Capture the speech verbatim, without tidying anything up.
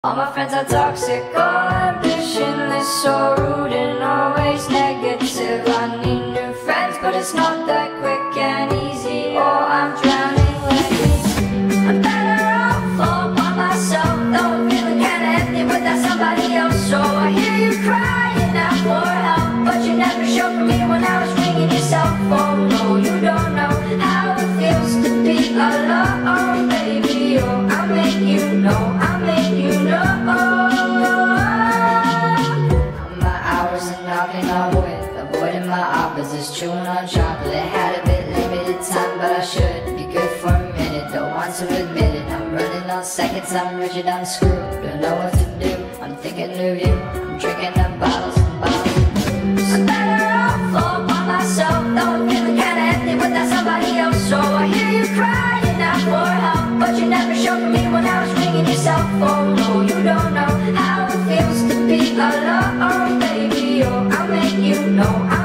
All my friends are toxic, all ambitionless, so rude and always negative. I need new friends, but it's not that quick and easy, or I'm drowning lately. I'm better off all by myself, though I'm feeling kinda empty without somebody else. So I hear you crying out for help, but you never showed for me when I was ringing your cell phone. No, you don't know how it feels to be alone, baby. Oh, I'll make you know, I'll make you know. Avoiding my opposites, chewing on chocolate. Had a bit limited time, but I should be good for a minute. Don't want to admit it, I'm running on seconds. I'm rigid, I'm screwed, don't know what to do. I'm thinking of you, I'm drinking up bottles and bottles. I'm better off all by myself, though I'm feeling kinda empty without somebody else. So I hear you crying out for help, but you never showed for me when I was ringing your cell phone. No, you don't know how it feels to be alone, baby. Oh, I'll make you know.